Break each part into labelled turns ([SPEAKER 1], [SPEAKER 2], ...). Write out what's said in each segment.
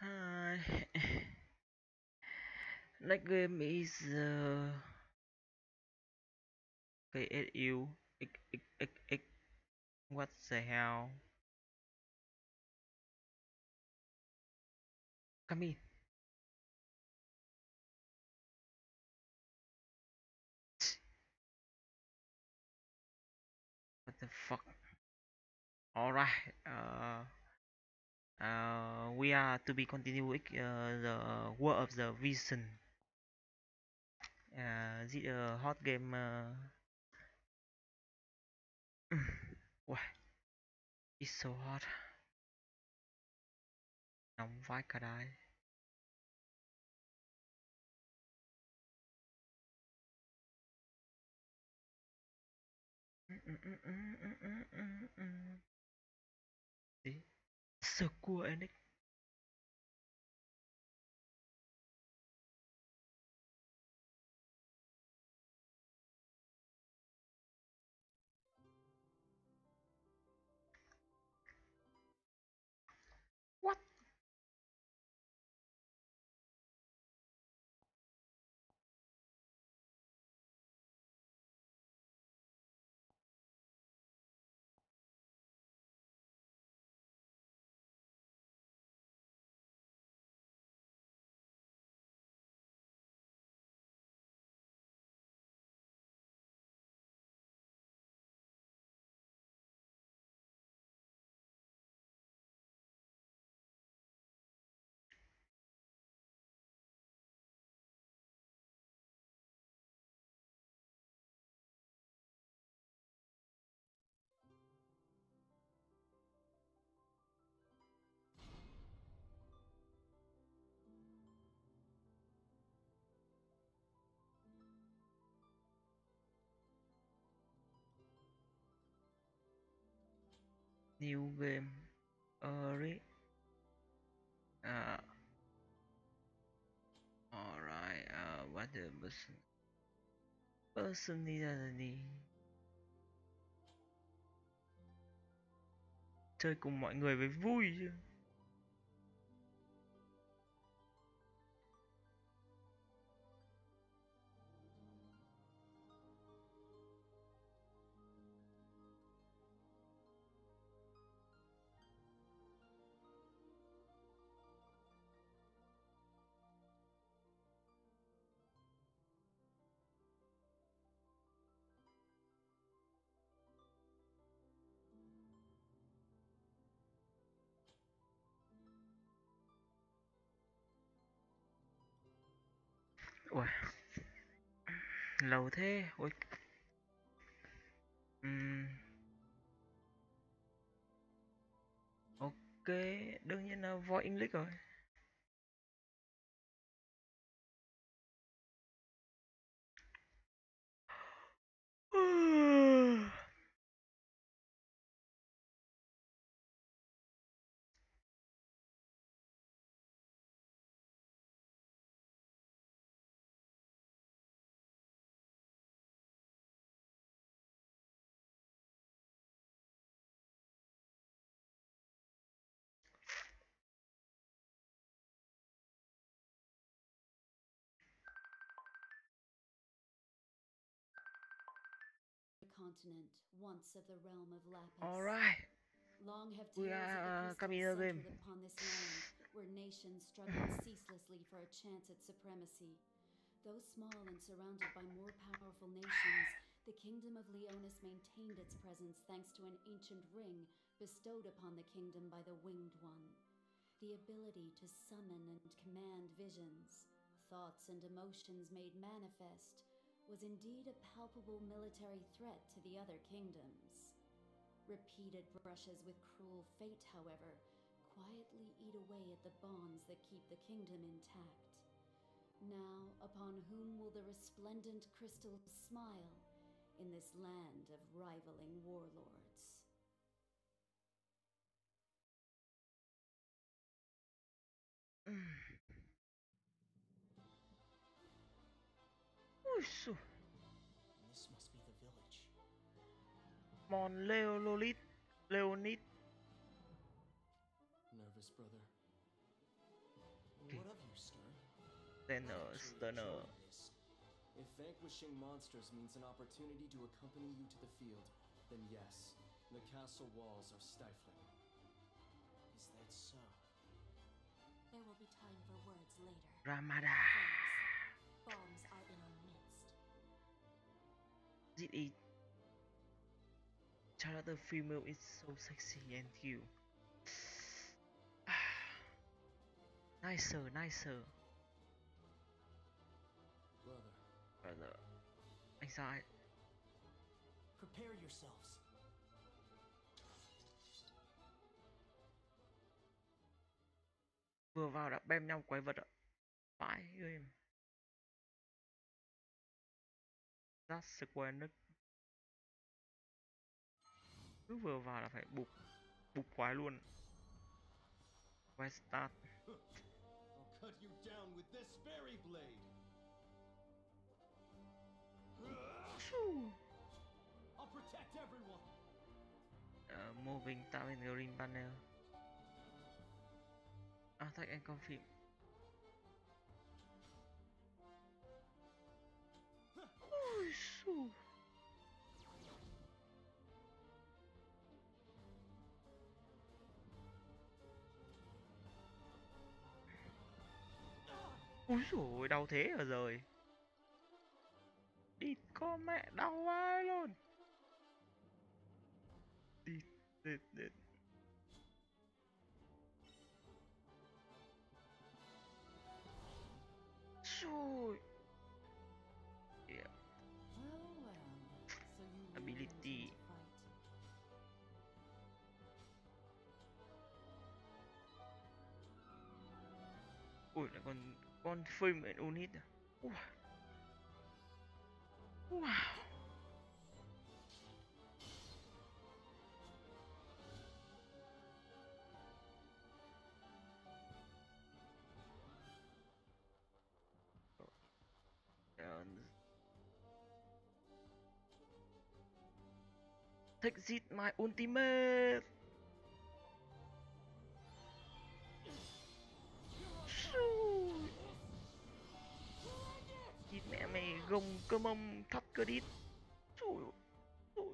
[SPEAKER 1] Hi. Next game is KSU. What the hell? Come in. What the fuck? Alright. We are to be continued with the War of the Vision. This hot game. Wow, it's so hot. Nóng vãi cả đái. Gì? Square Enix. What? New game. Uh, alright. What the personality? Chơi cùng mọi người với vui chứ. Ui, lâu thế. Ui. Ừm, ok, đương nhiên là Void English rồi.
[SPEAKER 2] Continent, once of the realm of Lapis.
[SPEAKER 1] Alright,
[SPEAKER 2] Long have
[SPEAKER 1] we
[SPEAKER 2] tales of the
[SPEAKER 1] are
[SPEAKER 2] crystal
[SPEAKER 1] coming in the game.
[SPEAKER 2] centered upon this land, where nations struggled ceaselessly for a chance at supremacy. Though small and surrounded by more powerful nations, the kingdom of Leonis maintained its presence thanks to an ancient ring bestowed upon the kingdom by the Winged One. The ability to summon and command visions, thoughts and emotions made manifest, was indeed a palpable military threat to the other kingdoms. Repeated brushes with cruel fate, however, quietly eat away at the bonds that keep the kingdom intact. Now, upon whom will the resplendent crystals smile in this land of rivaling warlords?
[SPEAKER 1] Ui, xui.
[SPEAKER 3] This must be the village.
[SPEAKER 1] Mon Leonid.
[SPEAKER 3] Nervous, brother.
[SPEAKER 1] Okay.
[SPEAKER 3] What of you, Stern?
[SPEAKER 1] Stunner.
[SPEAKER 3] This. If vanquishing monsters means an opportunity to accompany you to the field, then yes, the castle walls are stifling. Is that so?
[SPEAKER 2] There will be time for words later.
[SPEAKER 1] Ramada.
[SPEAKER 2] Friends, bombs are in our midst.
[SPEAKER 1] This is Charlotte female is so sexy and cute. Nicer.
[SPEAKER 3] Brother,
[SPEAKER 1] Brother. Anh sai.
[SPEAKER 3] prepare yourselves.
[SPEAKER 1] Vừa vào đã bem nhau quái vật ạ. Phải ơi. That square nứt. Cứ vừa vào là phải bục quái luôn. Quái start.
[SPEAKER 3] I'll cut you down with this fairy blade. I'll protect everyone.
[SPEAKER 1] Moving tạo in green banner. Attack and confirm. Ui xù. Úi dồi ôi, đau thế ở rồi. Địt con mẹ đau vai luôn. Địt. Xui. Yeah.
[SPEAKER 2] Well, so you
[SPEAKER 1] Ability.
[SPEAKER 2] intend to fight.
[SPEAKER 1] Ui lại con phim ở unit à. Wow. Take it my ultimate. Thịt mẹ mày gồng cơ mông thắt cơ đít. Trời ơi.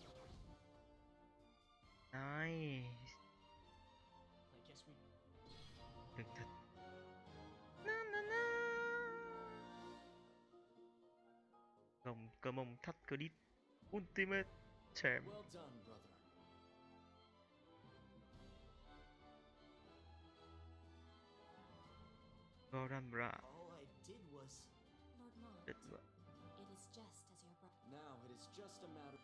[SPEAKER 1] Nice.
[SPEAKER 3] I guess we.
[SPEAKER 1] Đừng thật. Gồng cơ mông thắt cơ đít. Ultimate champ.
[SPEAKER 3] Well done, brother.
[SPEAKER 1] Goran Bra.
[SPEAKER 3] All I did was.
[SPEAKER 2] Lord Mont,
[SPEAKER 1] Đất vợ.
[SPEAKER 2] it is just as your brother.
[SPEAKER 3] Now it is just a matter.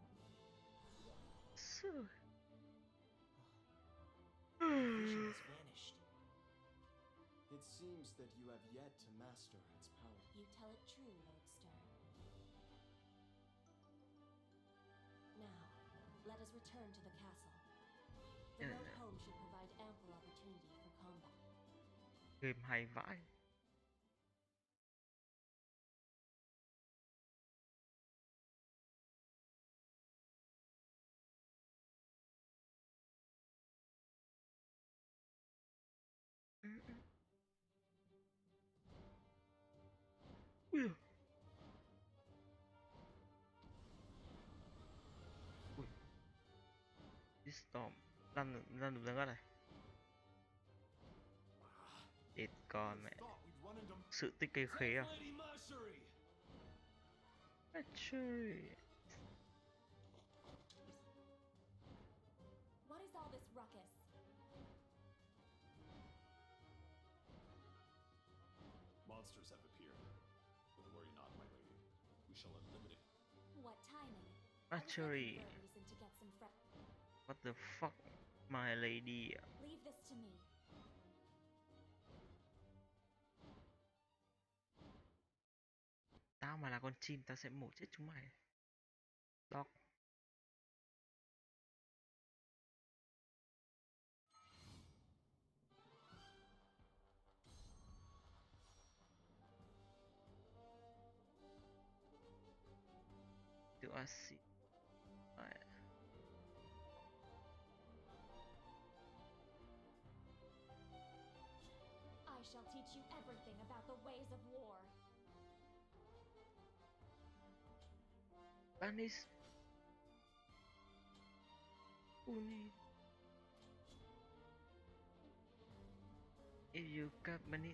[SPEAKER 3] Vision has vanished. It seems that you have yet to master its power.
[SPEAKER 2] You tell it true, Lord Stern. Now, let us return to the castle. The road home should provide ample opportunity for combat.
[SPEAKER 1] Game hay vãi. Ui. Ui. Storm lăn được ra này. Chết con mẹ. Sự tích cây khế à. Actually.
[SPEAKER 2] What is all this ruckus?
[SPEAKER 4] Monsters have appeared. But worry not, my lady. We shall eliminate.
[SPEAKER 2] What timing?
[SPEAKER 1] Actually.
[SPEAKER 2] I was looking for a reason to get some
[SPEAKER 1] What the fuck, my lady?
[SPEAKER 2] Leave this to me.
[SPEAKER 1] Tao mà là con chim tao sẽ mổ chết chúng mày. Dog. Do I see?
[SPEAKER 2] I
[SPEAKER 5] shall teach you everything about the ways of war.
[SPEAKER 1] Banis. Uni. If you got money.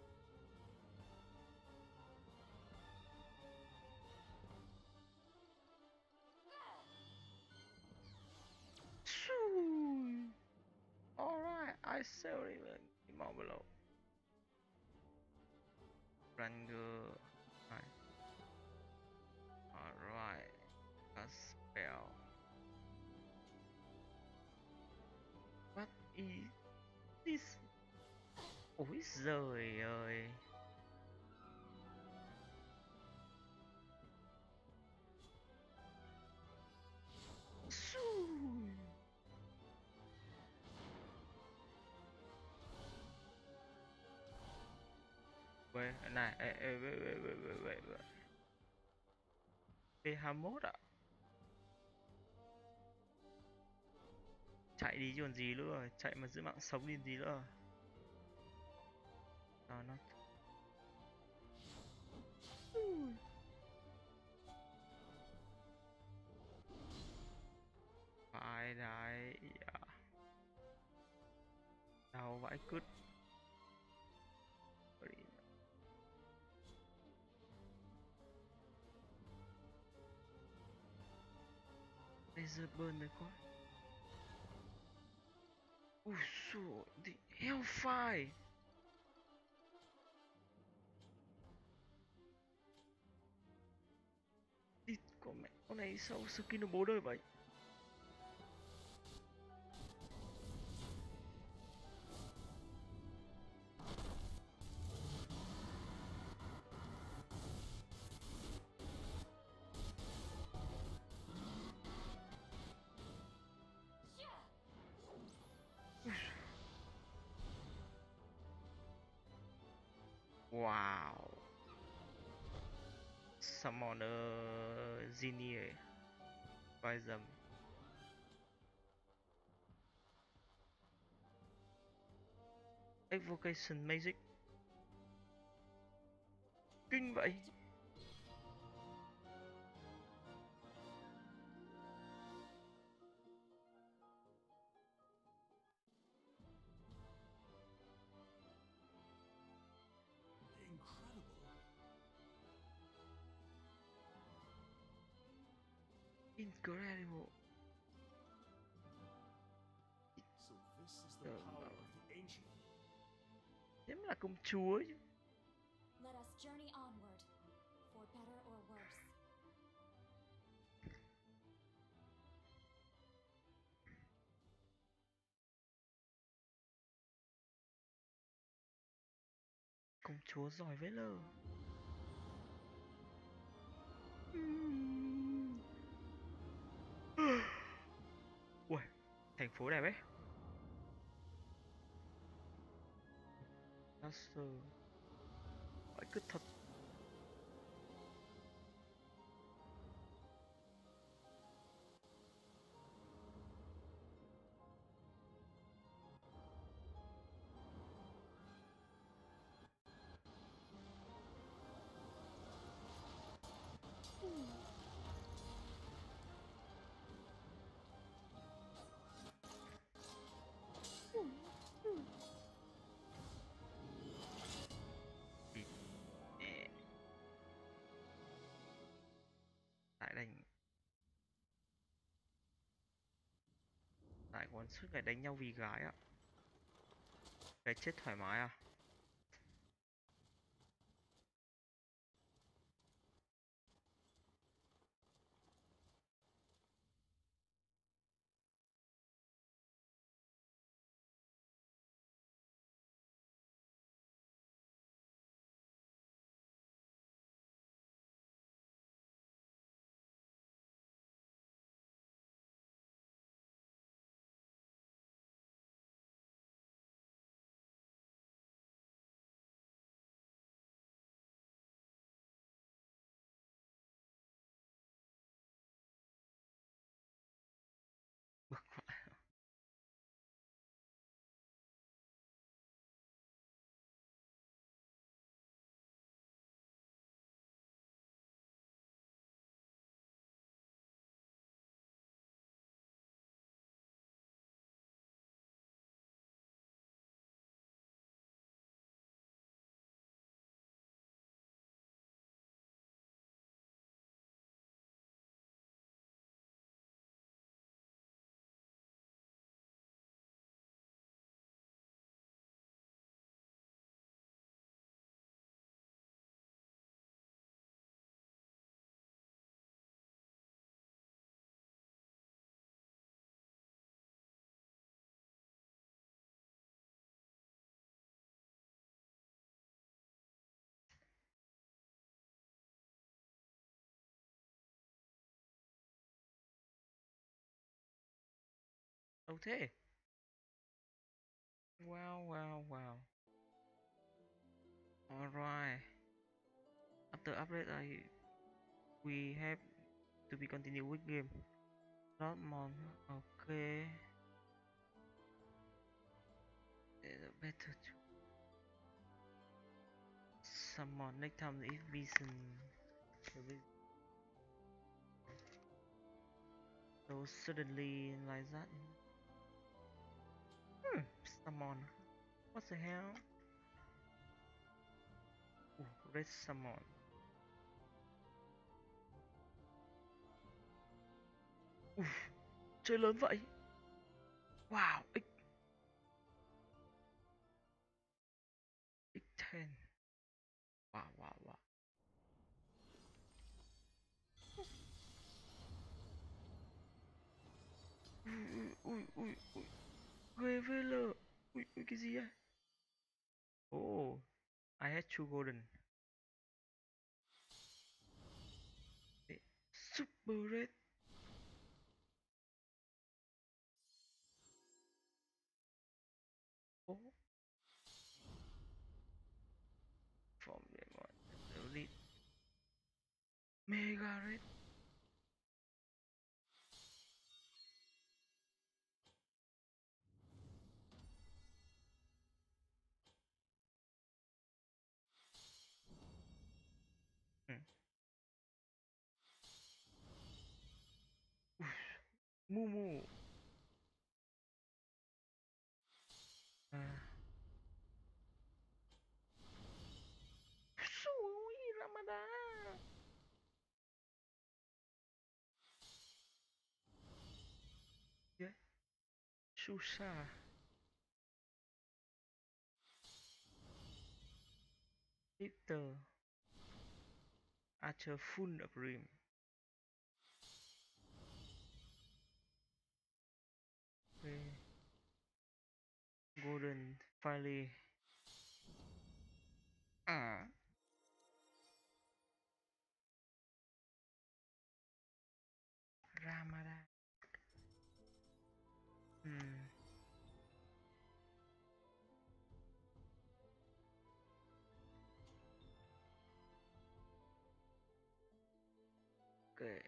[SPEAKER 1] Alright, I saw it in below. Ranger. Alright, a spell. What is this? Ôi giời ơi. Wait, này, wait. P21 ạ. Chạy đi chứ còn gì nữa rồi, chạy mà giữ mạng sống đi gì nữa rồi. Sao nó phải đấy à. Đau vãi cứt. Laser burn này quá. Ui xùa, the Hellfire. Đi, con này sao skin nó bố đời vậy? Wow. Summoner Genie vai dầm. Evocation Magic. Kinh vậy. Incredible.
[SPEAKER 4] So this is the power of the ancient.
[SPEAKER 1] Thế mà là công chúa chứ.
[SPEAKER 5] Let us journey onward, for better or worse.
[SPEAKER 1] Công chúa giỏi vết lờ. Ui, thành phố đẹp ấy. Master. Phải cứ thật. Tại đánh. Tại còn suốt ngày đánh nhau vì gái ạ. Cái chết thoải mái à. Đâu thế? Wow, wow, wow. Alright. After update, we have to be continue with game. Not more. Okay. Better to summon next time if vision. So suddenly like that. Summon. What the hell? Red summon. Chơi lớn vậy. Wow, X10. Wow, wow, wow. Ui. GVL. Ui, cái gì vậy? Oh, I had two golden. Super red. Oh. From them on. Elite. Mega red. Mumu. Sui Ramadan. Yeah. Susah. Victor. Archer full of rim. Okay. Golden finally. Ramadan. Okay.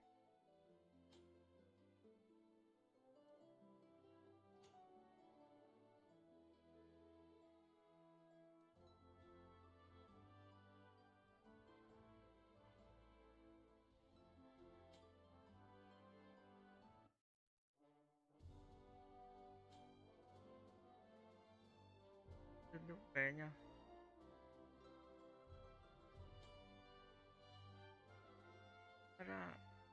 [SPEAKER 1] Đúng bé nha. Ra.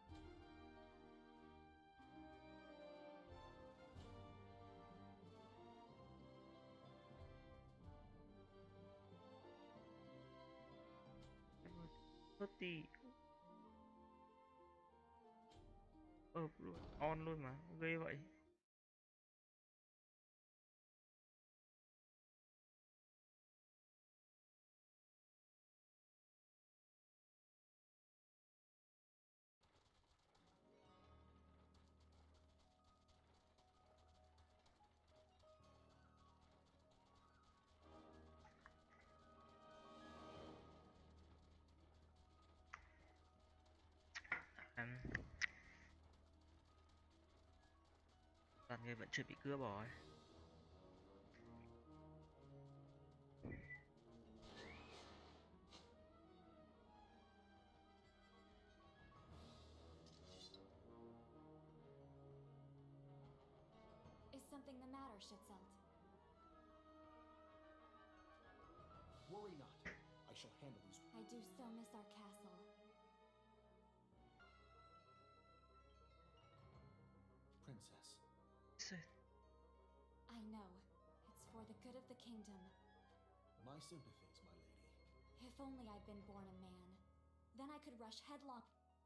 [SPEAKER 1] Thirty. Luôn. On luôn mà. Ghê vậy. Toàn người vẫn chưa bị cướp rồi.
[SPEAKER 5] Is something the matter, Schitzelt?
[SPEAKER 4] Worry not. I shall handle these.
[SPEAKER 5] I do so miss our castle.
[SPEAKER 4] Princess.
[SPEAKER 5] I know. It's for the good of the kingdom.
[SPEAKER 4] My sympathies, my lady.
[SPEAKER 5] If only I'd been born a man. Then I could rush headlong.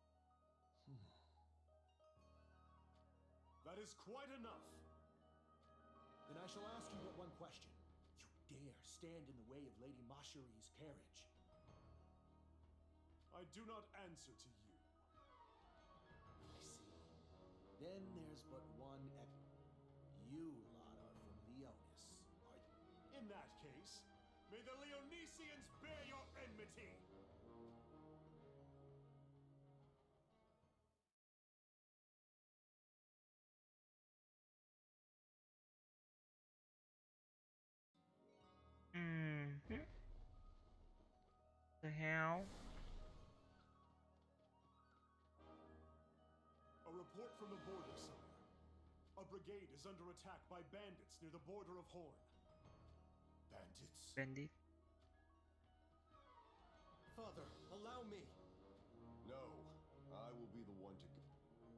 [SPEAKER 4] That is quite enough.
[SPEAKER 3] Then I shall ask you but one question. You dare stand in the way of Lady Mashari's carriage?
[SPEAKER 4] I do not answer to you.
[SPEAKER 3] I see. Then there's but one
[SPEAKER 6] You lot are from Leonis, are you?
[SPEAKER 4] In that case, may the Leonesians bear your enmity!
[SPEAKER 1] Hmm. The hell?
[SPEAKER 4] A report from the border, sire. A brigade is under attack by bandits near the border of Horn. Bandits?
[SPEAKER 1] Bandit.
[SPEAKER 3] Father, allow me.
[SPEAKER 7] No, I will be the one to go.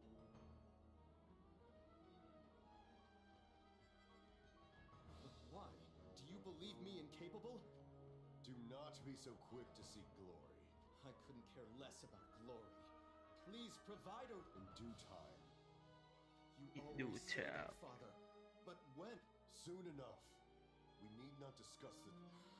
[SPEAKER 3] But why? Do you believe me incapable?
[SPEAKER 7] Do not be so quick to seek glory.
[SPEAKER 3] I couldn't care less about glory. Please provide a...
[SPEAKER 7] In due time.
[SPEAKER 3] You
[SPEAKER 1] In
[SPEAKER 3] always
[SPEAKER 1] due
[SPEAKER 3] say that,
[SPEAKER 1] time.
[SPEAKER 3] Father. But when?
[SPEAKER 7] Soon enough. We need not discuss the...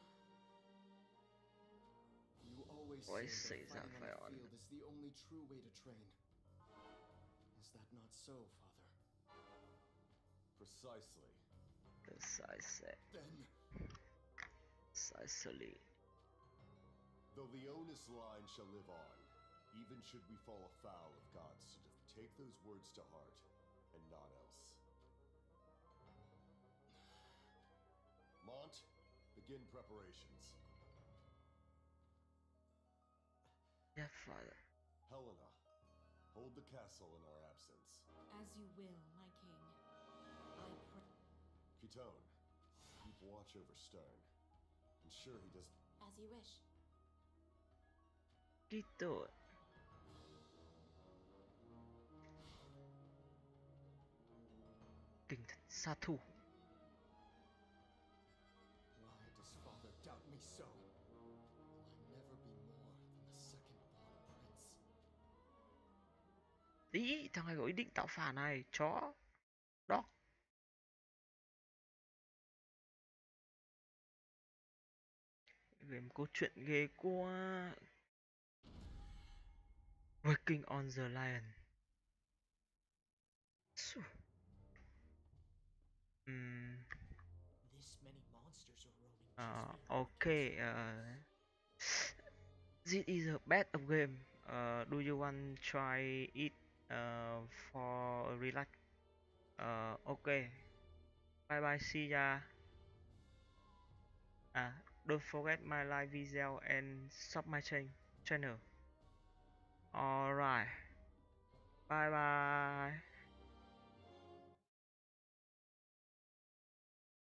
[SPEAKER 3] You always
[SPEAKER 1] Always
[SPEAKER 3] say
[SPEAKER 1] says
[SPEAKER 3] that
[SPEAKER 1] that
[SPEAKER 3] fighting on
[SPEAKER 1] fight
[SPEAKER 3] the
[SPEAKER 1] on.
[SPEAKER 3] field is the only true way to train. Is that not so, Father?
[SPEAKER 7] Precisely.
[SPEAKER 1] Precisely.
[SPEAKER 3] Then...
[SPEAKER 1] Precisely.
[SPEAKER 7] The Leonis line shall live on, even should we fall afoul of God's Sudaf. Take those words to heart, and not else. Mont, begin preparations.
[SPEAKER 1] Yeah, father.
[SPEAKER 7] Helena, hold the castle in our absence.
[SPEAKER 2] As you will, my king. I pray.
[SPEAKER 7] Kitone, keep watch over Stern. Ensure he does...
[SPEAKER 5] As you wish.
[SPEAKER 1] Gitu. Kình thần sát thủ.
[SPEAKER 3] Why does Father doubt me so? Will I never be more than the second-born prince?
[SPEAKER 1] Ý, thằng này có ý định tạo phản này, chó. Đó. Game câu chuyện ghê quá. Working on the Lion. Phew.
[SPEAKER 6] This many monsters are roaming just beyond the
[SPEAKER 1] Okay.
[SPEAKER 6] castle.
[SPEAKER 1] This is a bad of game. Do you want try it for relax? Okay. Bye bye. See ya. Don't forget my live video and sub my channel. Alright. Bye bye.